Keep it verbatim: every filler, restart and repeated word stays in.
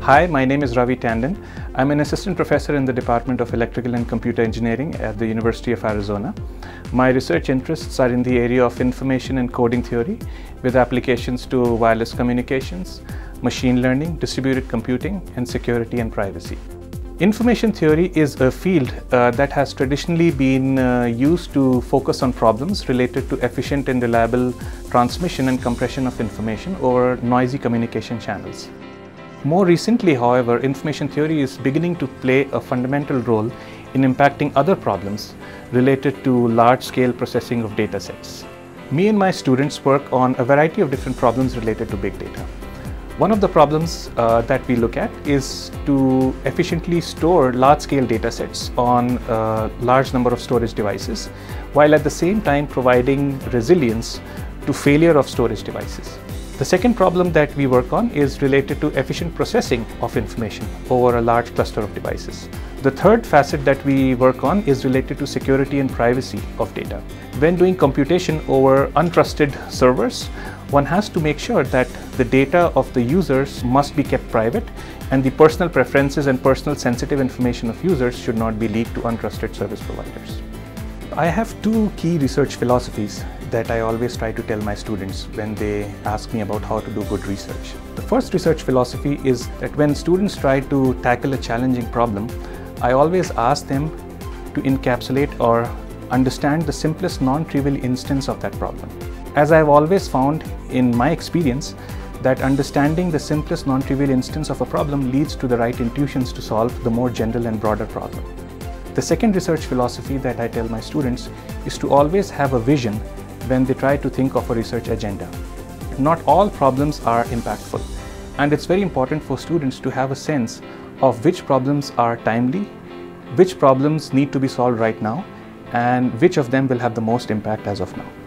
Hi, my name is Ravi Tandon. I'm an assistant professor in the Department of Electrical and Computer Engineering at the University of Arizona. My research interests are in the area of information and coding theory with applications to wireless communications, machine learning, distributed computing, and security and privacy. Information theory is a field uh, that has traditionally been uh, used to focus on problems related to efficient and reliable transmission and compression of information over noisy communication channels. More recently, however, information theory is beginning to play a fundamental role in impacting other problems related to large-scale processing of data sets. Me and my students work on a variety of different problems related to big data. One of the problems uh, that we look at is to efficiently store large-scale data sets on a large number of storage devices, while at the same time providing resilience to failure of storage devices. The second problem that we work on is related to efficient processing of information over a large cluster of devices. The third facet that we work on is related to security and privacy of data. When doing computation over untrusted servers, one has to make sure that the data of the users must be kept private and the personal preferences and personal sensitive information of users should not be leaked to untrusted service providers. I have two key research philosophies that I always try to tell my students when they ask me about how to do good research. The first research philosophy is that when students try to tackle a challenging problem, I always ask them to encapsulate or understand the simplest non-trivial instance of that problem. As I've always found in my experience, that understanding the simplest non-trivial instance of a problem leads to the right intuitions to solve the more general and broader problem. The second research philosophy that I tell my students is to always have a vision when they try to think of a research agenda. Not all problems are impactful, and it's very important for students to have a sense of which problems are timely, which problems need to be solved right now, and which of them will have the most impact as of now.